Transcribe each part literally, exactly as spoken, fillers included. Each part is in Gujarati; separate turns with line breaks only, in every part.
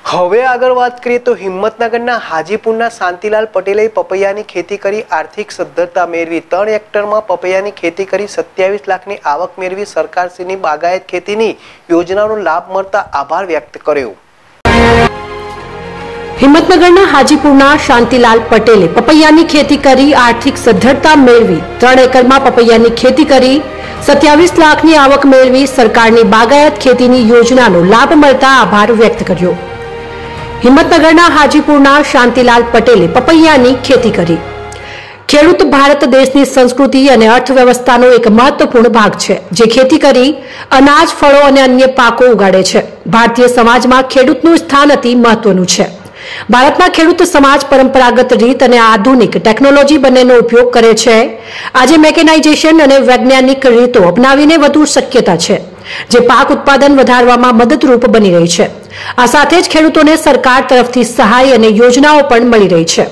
હવે આગળ વાત કરીએ તો હિંમતનગરના હાજીપુરના શાંતિલાલ પટેલે પપૈયાની ખેતી કરી આર્થિક સદ્ધરતા મેળવી ત્રણ હેક્ટરમાં પપૈયાની ખેતી કરી સત્યાવીસ લાખની આવક મેળવી સરકારશ્રીની બાગાયત ખેતીની યોજનાનો લાભ મળતા આભાર વ્યક્ત કર્યો।
હિંમતનગરના હાજીપુરના શાંતિલાલ પટેલે પપૈયાની ખેતી કરી આર્થિક સદ્ધરતા મેળવી ત્રણ એકરમાં પપૈયાની ખેતી કરી સત્યાવીસ લાખની આવક મેળવી સરકારની બાગાયત ખેતીની યોજનાનો લાભ મળતા આભાર વ્યક્ત કર્યો। હિંમતનગરના હાજીપુરના શાંતિલાલ પટેલે પપૈયાની ખેતી કરી। ખેડૂત ભારત દેશની સંસ્કૃતિ અને અર્થવ્યવસ્થાનો એક મહત્વપૂર્ણ ભાગ છે, જે ખેતી કરી અનાજ, ફળો અને અન્ય પાકો ઉગાડે છે। ભારતીય સમાજમાં ખેડૂતનું સ્થાન અતિ મહત્વનું છે। ભારતના ખેડૂત સમાજ પરંપરાગત રીત અને આધુનિક ટેકનોલોજી બંનેનો ઉપયોગ કરે છે। આજે મેકેનાઇઝેશન અને વૈજ્ઞાનિક રીતો અપનાવીને વધુ શક્યતા છે, જે પાક ઉત્પાદન વધારવામાં મદદરૂપ બની રહી છે। આ સાથે જ ખેડૂતોને સરકાર તરફથી સહાય અને યોજનાઓ પણ મળી રહી છે।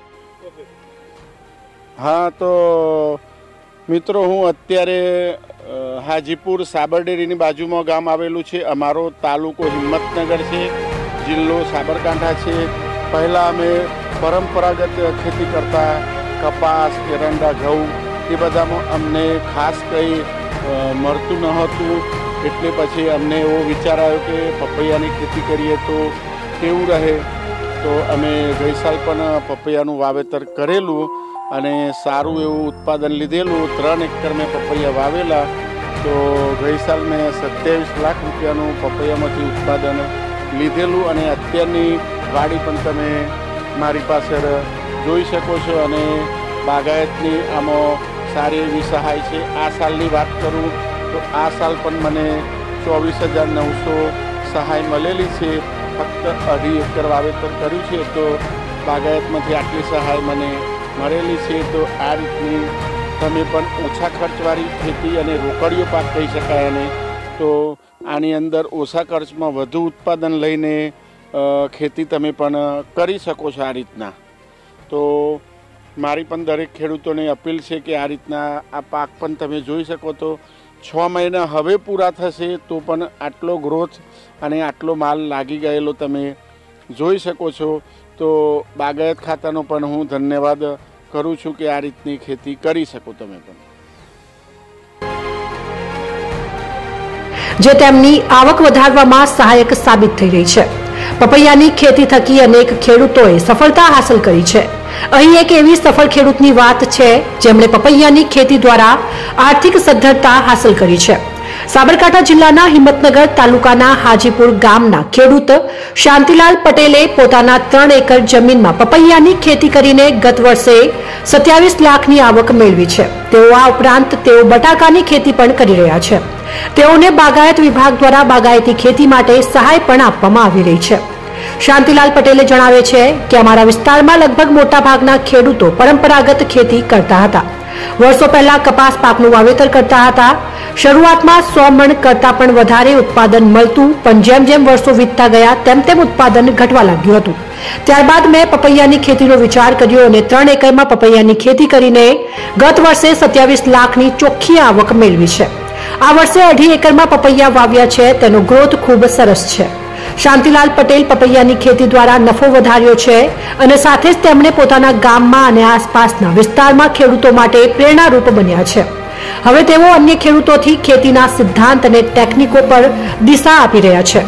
हाँ तो मित्रों हूँ अत्यारे हाजीपुर साबरडेरीनी बाजूमां गाम आवेलुं छे। अमारो तालुको हिम्मतनगर छे, जिल्लो साबरकांठा छे। पहला अमे परंपरागत खेती करता कपास, एरंडा, घऊं ए बधामां अमने खास कई मळतुं न हतुं, एटले पछी अमने एवो विचार आव्यो के पपैयानी खेती करीए तो केवुं रहे। तो अमे गई साल पण पपैयानुं वावेतर करेलुं અને સારું એવું ઉત્પાદન લીધેલું। ત્રણ એકર મેં પપૈયા વાવેલા, તો ગઈ સાલ મેં સત્યાવીસ લાખ રૂપિયાનું પપૈયામાંથી ઉત્પાદન લીધેલું અને અત્યારની વાડી પણ તમે મારી પાસે જોઈ શકો છો અને બાગાયતની આમાં સારી એવી સહાય છે। આ સાલની વાત કરું તો આ સાલ પણ મને ચોવીસ હજાર નવસો સહાય મળેલી છે। ફક્ત અઢી એકર વાવેતર કર્યું છે, તો બાગાયતમાંથી આટલી સહાય મને મળેલી છે। તો આ રીતની તમે પણ ઓછા ખર્ચવાળી ખેતી અને રોકડીયો પાક કહી શકાય અને તો આની અંદર ઓછા ખર્ચમાં વધુ ઉત્પાદન લઈને ખેતી તમે પણ કરી શકો છો આ રીતના। તો મારી પણ દરેક ખેડૂતોને અપીલ છે કે આ રીતના આ પાક પણ તમે જોઈ શકો। તો છ મહિના હવે પૂરા થશે તો પણ આટલો ગ્રોથ અને આટલો માલ લાગી ગયેલો તમે જોઈ શકો છો। तो बागायत खातानो पण हूँ धन्यवाद करूँ छूँ कि आ रीतनी खेती करी सको तमे पण।
जे तेमनी आवक वधारवामां सहायक साबित थई रही छे। पपैयानी खेती थकी अनेक खेडूतोए सफलता हासिल करी छे। અહીં એક એવી સફળ ખેડૂતની વાત છે જેમણે પપૈયાની ખેતી દ્વારા આર્થિક સદ્ધરતા હાંસલ કરી છે। સાબરકાંઠા જિલ્લાના હિંમતનગર તાલુકાના હાજીપુર ગામના ખેડૂત શાંતિલાલ પટેલે પોતાના ત્રણ એકર જમીનમાં પપૈયાની ખેતી કરીને ગત વર્ષે સત્યાવીસ લાખની આવક મેળવી છે। તેઓ આ ઉપરાંત તેઓ બટાકાની ખેતી પણ કરી રહ્યા છે। તેઓને બાગાયત વિભાગ દ્વારા બાગાયતી ખેતી માટે સહાય પણ આપવામાં આવી રહી છે। શાંતિલાલ પટેલે જણાવે છે કે અમારા વિસ્તારમાં લગભગ મોટા ભાગના ખેડૂતો પરંપરાગત ખેતી કરતા હતા। વર્ષો પહેલા કપાસ પાકનું વાવેતર કરતા હતા। શરૂઆતમાં સો મણ કરતા પણ વધારે ઉત્પાદન મળતું, પણ જેમ જેમ વર્ષો વીતતા ગયા તેમ તેમ ઉત્પાદન ઘટવા લાગ્યું હતું। ત્યારબાદ મેં પપૈયાની ખેતીનો વિચાર કર્યો અને ત્રણ એકરમાં પપૈયાની ખેતી કરીને ગત વર્ષે સત્યાવીસ લાખની ચોખ્ખી આવક મેળવી છે। આ વર્ષે અઢી એકરમાં પપૈયા વાવ્યા છે, તેનો ગ્રોથ ખૂબ સરસ છે। શાંતિલાલ પટેલ પપૈયાની ખેતી દ્વારા નફો વધાર્યો છે અને સાથે જ તેમણે પોતાના ગામમાં અને આસપાસના વિસ્તારમાં ખેડૂતો માટે પ્રેરણારૂપ બન્યા છે। હવે તેઓ અન્ય ખેડૂતોથી ખેતીના સિદ્ધાંત અને ટેકનિકો પર દિશા આપી રહ્યા છે।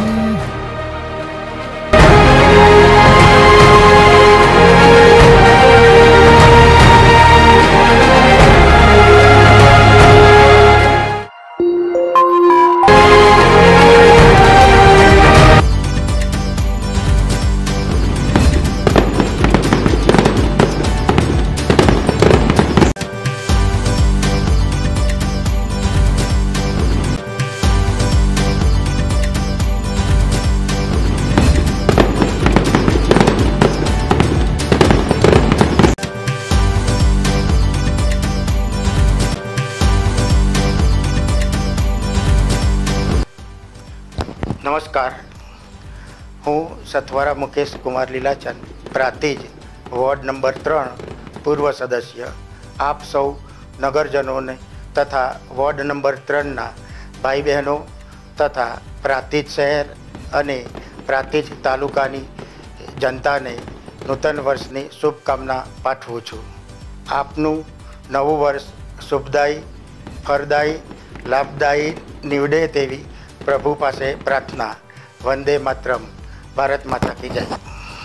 नमस्कार, हूँ सथवारा मुकेश कुमार लीलाचंद, प्रांतिज वॉर्ड नंबर त्रण पूर्व सदस्य। आप सौ नगरजनों ने तथा वॉर्ड नंबर त्रण ना भाई बहनों तथा प्रांतिज शहर अने પ્રાંતિજ તાલુકાની જનતાને નૂતન વર્ષની શુભકામના પાઠવું છું. આપનું નવું વર્ષ શુભદાયી, ફળદાયી, લાભદાયી નીવડે તેવી પ્રભુ પાસે પ્રાર્થના. વંદે માતરમ. ભારત માતા કી જય.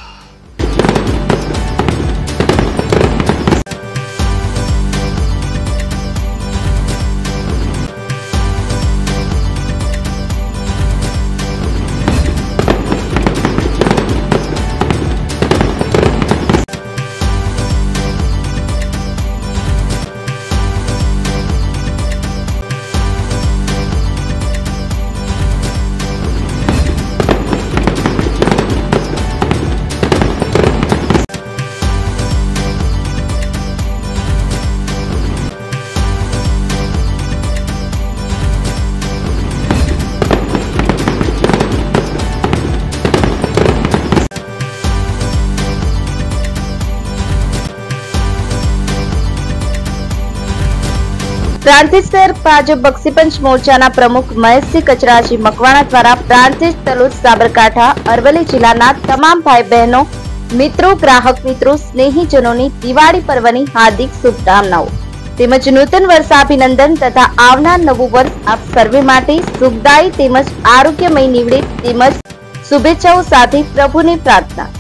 પ્રાંતિજ શહેર ભાજપ બક્ષીપંચ મોરચાના પ્રમુખ મહેશસિંહ કચરાજી મકવાણા દ્વારા પ્રાંતિજ, તલોદ, સાબરકાંઠા, અરવલ્લી જિલ્લાના તમામ ભાઈ બહેનો, મિત્રો, ગ્રાહક મિત્રો, સ્નેહીજનોની દિવાળી પર્વની હાર્દિક શુભકામનાઓ તેમજ નૂતન વર્ષાભિનંદન તથા આવનાર નવું વર્ષ આપ સર્વે માટે સુખદાયી તેમજ આરોગ્યમય નીવડે તેમજ શુભેચ્છાઓ સાથે પ્રભુની પ્રાર્થના.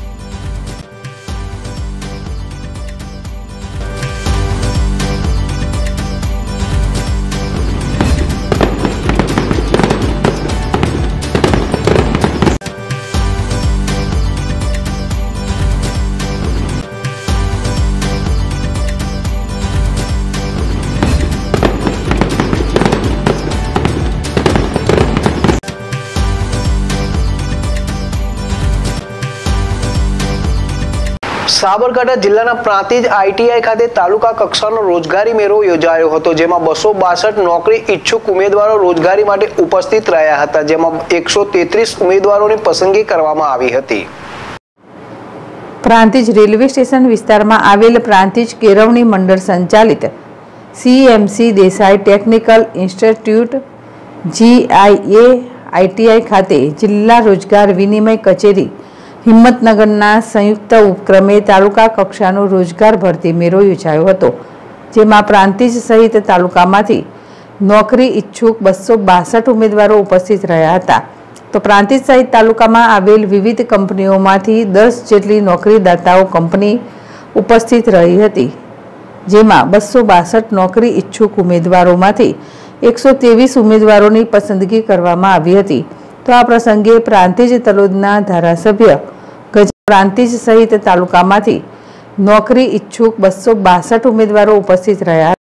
સાબરકાંઠા જિલ્લાના પ્રાંતિજ આઈટીઆઈ ખાતે તાલુકા કક્ષાનો રોજગારી મેળો યોજાયો હતો, જેમાં બસો બાસઠ નોકરી ઈચ્છુક ઉમેદવારો રોજગારી માટે ઉપસ્થિત રહ્યા હતા, જેમાં એકસો તેત્રીસ ઉમેદવારોની પસંદગી કરવામાં આવી હતી.
પ્રાંતિજ રેલવે સ્ટેશન વિસ્તારમાં આવેલ પ્રાંતિજ કેળવણી મંડળ સંચાલિત CMC Desai technical institute GIA ITI ખાતે જિલ્લા રોજગાર વિનિમય કચેરી હિંમતનગરના સંયુક્ત ઉપક્રમે તાલુકા કક્ષાનો રોજગાર ભરતી મેળો યોજાયો હતો, જેમાં પ્રાંતિજ સહિત તાલુકામાંથી નોકરી ઈચ્છુક બસો બાસઠ ઉમેદવારો ઉપસ્થિત રહ્યા હતા. તો પ્રાંતિજ સહિત તાલુકામાં આવેલ વિવિધ કંપનીઓમાંથી દસ જેટલી નોકરીદાતાઓ કંપની ઉપસ્થિત રહી હતી, જેમાં બસો બાસઠ નોકરી ઈચ્છુક ઉમેદવારોમાંથી એકસો ત્રેવીસ ઉમેદવારોની પસંદગી કરવામાં આવી હતી. તો આ પ્રસંગે પ્રાંતિજ તલોદના ધારાસભ્ય ગજ પ્રાંતિજ સહિત તાલુકામાંથી નોકરી ઈચ્છુક બસો બાસઠ ઉમેદવારો ઉપસ્થિત રહ્યા.